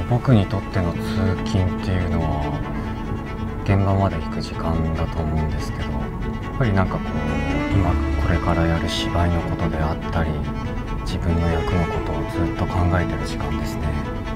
僕にとっての通勤っていうのは現場まで行く時間だと思うんですけど、やっぱりなんかこう今これからやる芝居のことであったり自分の役のことをずっと考えてる時間ですね。